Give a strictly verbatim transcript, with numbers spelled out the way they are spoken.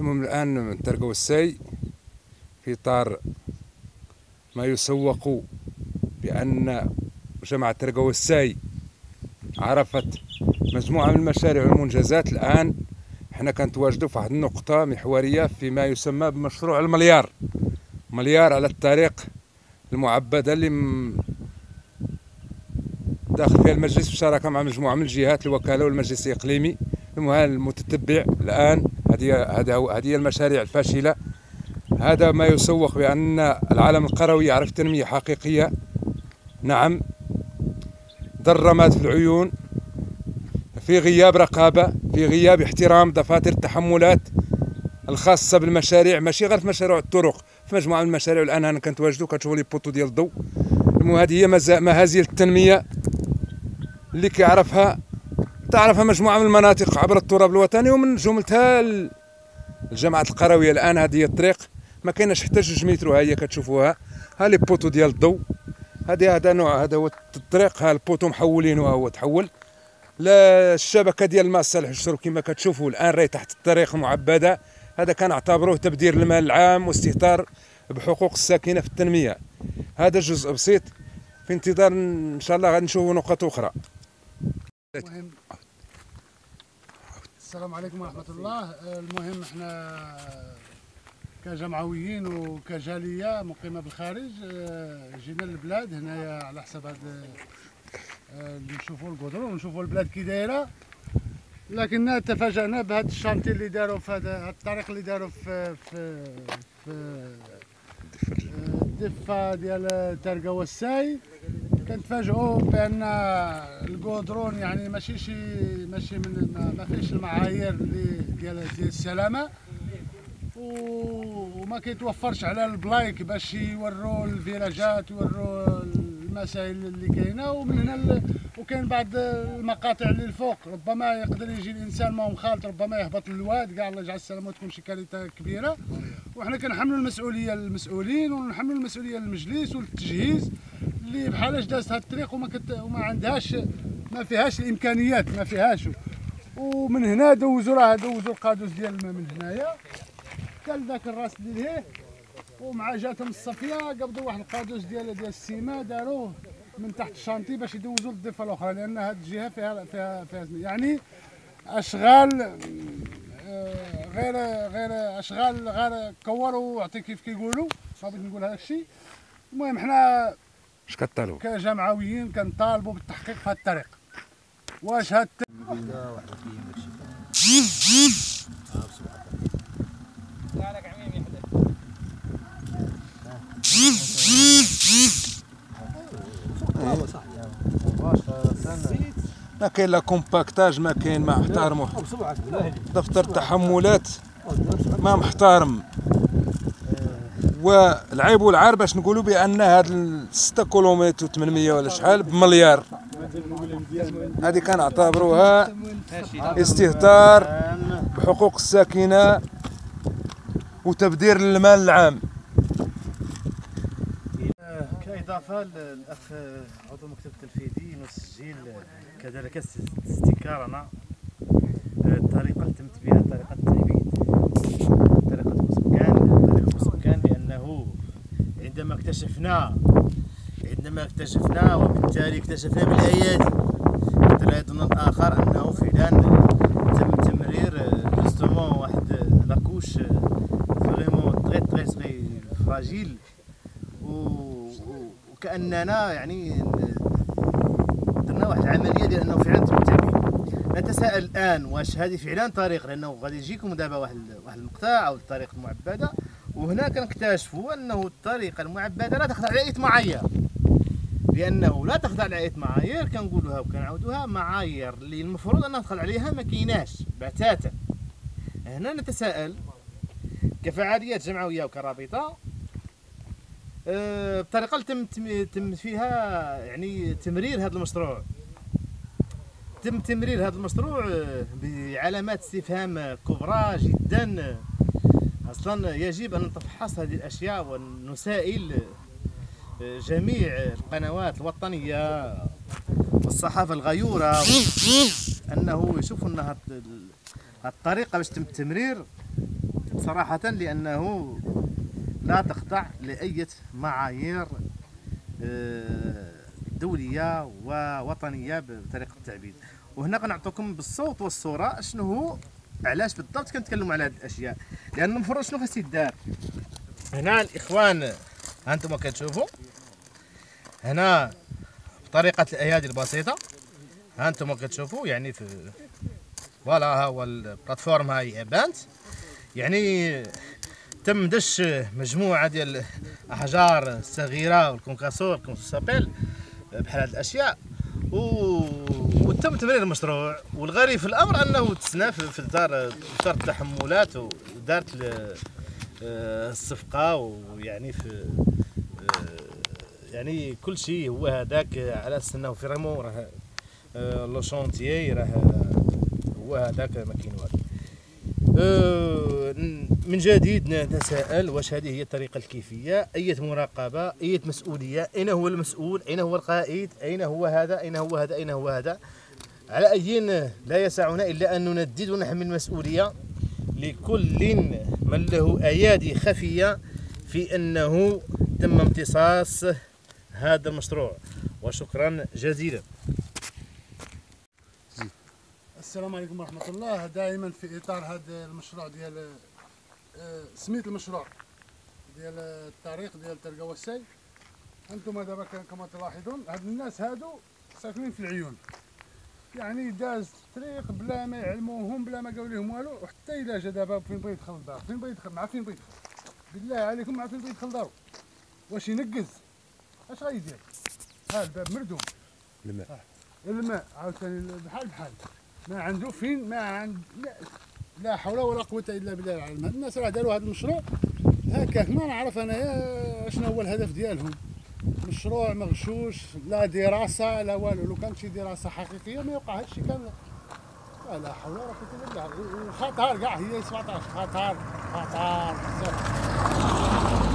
المهم الآن من ترقوساي في إطار ما يسوق بأن جامعة ترقوساي عرفت مجموعة من المشاريع والمنجزات. الآن احنا كنتواجدوا في واحد النقطة محورية فيما يسمى بمشروع المليار، مليار على الطريق المعبدة اللي داخل فيها المجلس بشراكة مع مجموعة من الجهات، الوكالة والمجلس الإقليمي. المتتبع الآن هذه هذه المشاريع الفاشلة. هذا ما يسوق بأن العالم القروي يعرف تنمية حقيقية. نعم، ضرمات في العيون في غياب رقابة، في غياب احترام دفاتر التحملات الخاصة بالمشاريع، ماشي غير في مشاريع الطرق، في مجموعة من المشاريع. الآن أنا كنتواجدوا كتشوفوا لي بوطو ديال الضوء. المهم هذه هي مهازل التنمية اللي كيعرفها تعرفها مجموعة من المناطق عبر التراب الوطني، ومن جملتها الجامعة القروية. الآن هذه هي الطريق، ما كايناش حتى جوج متر، ها هي كتشوفوها، ها لي بوطو ديال الضوء. هذه هذا نوع، هذا هو الطريق، ها البوطو محولينه، ها هو تحول. لا الشبكة ديال الماء الصالح للشرب كما كتشوفوا الآن راهي تحت الطريق المعبدة. هذا كنعتبروه تبذير المال العام واستهتار بحقوق الساكنة في التنمية. هذا جزء بسيط، في انتظار ان شاء الله غادي نشوفوا نقط اخرى. المهم السلام عليكم ورحمة الله. المهم احنا كجمعويين وكجالية مقيمة بالخارج جينا للبلاد هنايا على حساب هذا نشوفوا القدرون ونشوفوا البلاد كي دايرة، لكننا تفاجأنا بهذا الشانتي اللي داروا في هذا الطريق اللي داروا في في في الضفة ديال ترقوساي. كنتفاجئوا بان القدرون يعني ماشي شي ماشي من ما فيش المعايير اللي ديال ديال السلامه، وما كيتوفرش على البلايك باش يوروا الفيراجات ويوروا المسائل اللي كاينه. ومن هنا وكاين بعض المقاطع اللي الفوق ربما يقدر يجي الانسان ما هو مخالط، ربما يهبط للواد كاع، الله يجعل السلامه، وتكون شي كارثه كبيره. وحنا كنحملوا المسؤوليه للمسؤولين ونحملوا المسؤوليه للمجلس والتجهيز اللي بحالاش دازت هاد الطريق وما كت... وما عندهاش ما فيهاش الامكانيات، ما فيهاش. ومن هنا دوزوا راه دوزوا القادوس ديال الماء من هنايا كل ذاك الراس اللي لهيه، ومع جاتهم الصفيه قبضوا واحد القادوس ديال ديال السيما داروه من تحت الشانطي باش يدوزوا للضفه الاخرى، لان هاد الجهه فيها فيها فيها يعني اشغال غير غير اشغال غير كوروا وعطي كيف كيقولوا، ما بغيت نقول هذا الشيء. المهم حنا اش كطالبوا كجمعويين كنطالبوا بالتحقيق في هذا الطريق. واش هاد ما كاين لا كومباكتاج، ما كاين ما احترموا دفتر التحملات ما محترم. والعيب والعار باش نقولوا بان هاد ستة كيلومتر وثمانمية ولا شحال بمليار، هذه كنعتبروها استهتار بحقوق الساكنه وتبذير المال العام. كإضافة للأخ عضو المكتب التنفيذي والتسجيل كذلك استنكارنا الطريقة اللي تمت بها طريقة التهبيد، طريقة مسكان طريقة مسكان لأنه عندما اكتشفنا عندما اكتشفنا وبالتالي اكتشفنا بالأيادي مثل أيضا الآخر أنه فعلا تم تمرير جوستومون واحد لاكوش فريمون تري تري تري فراجيل، وكأننا يعني درنا واحد العملية ديال أنه فعلا تم التهبيد. نتساءل الآن واش هذه فعلا طريق، لأنه غادي يجيكم دابا واحد واحد المقطع أو الطريق المعبدة، وهنا كنكتشفوا أنه الطريقة المعبدة لا تخضع لأي معايير، لأنه لا تخضع لأي معايير. كنقولوها وكنعاودوها، معايير اللي المفروض أنها تخضع عليها ما كايناش بتاتا. هنا نتساءل كفعاليات جمعوية وكرابطة بطريقة تم تم فيها يعني تمرير هذا المشروع، تم تمرير هذا المشروع بعلامات استفهام كبرى جدا. اصلا يجب ان نتفحص هذه الاشياء ونسائل جميع القنوات الوطنيه والصحافه الغيوره انه يشوفوا ان هذه الطريقه باش تم التمرير صراحة لأنه لا تخضع لأي معايير آه، دولية ووطنية بطريقة التعبيد. وهنا غنعطيكم بالصوت والصورة شنو هو، علاش بالضبط كنتكلموا على هذه الأشياء، لأن المفروض شنو خاص يدار. هنا الإخوان هانتوما كتشوفوا هنا بطريقة الأيادي البسيطة، هانتوما كتشوفوا يعني في فوالا ها هو البلاتفورم هاي بانت، يعني تم دش مجموعة ديال الأحجار الصغيرة والكونكاسور كما سابيل بحال هاد الأشياء و... وتم تمرير المشروع. والغريب في الأمر أنه تسنى في دار في دار التحملات ودارت الصفقة، ويعني في يعني كل شيء هو هذاك على أساس أنه فريمون راه لو شونتيي راه هو هذاك ما كاين والو. من جديد نتساءل واش هذه هي الطريقة الكيفية؟ أية مراقبة؟ أية مسؤولية؟ أين هو المسؤول؟ أين هو القائد؟ أين هو هذا؟ أين هو هذا؟ أين هو هذا؟ على أي لا يسعنا إلا أن نندد ونحمل المسؤولية لكل من له أيادي خفية في أنه تم امتصاص هذا المشروع. وشكرا جزيلا. السلام عليكم ورحمة الله. دائما في إطار هذا المشروع ديال آه، سميت المشروع ديال الطريق ديال ترقة والسي. أنتم دابا كما تلاحظون هاد الناس هادو ساكنين في العيون، يعني داز طريق بلا ما يعلموهم بلا ما قالوا لهم والو، وحتى إلا جا دابا فين بغى يدخل الدار، فين بغى يدخل مع فين بغى يدخل، بالله عليكم مع فين بغى يدخل دارو واش ينقز؟ اش غيدير؟ ها الباب مردوم، الماء الماء عاوتاني بحال بحال ما عنده فين، ما عند لا, لا حول ولا قوة إلا بالله العلي. الناس راه داروا هذا المشروع هكاك، ما نعرف انايا شنو هو الهدف ديالهم. مشروع مغشوش، لا دراسة لا والو. لو كانت شي دراسة حقيقية ما يوقع هذا الشيء كامل. لا لا حول ولا قوة إلا بالله. وخطر كاع هي سبعطاش خطر خطر بزاف.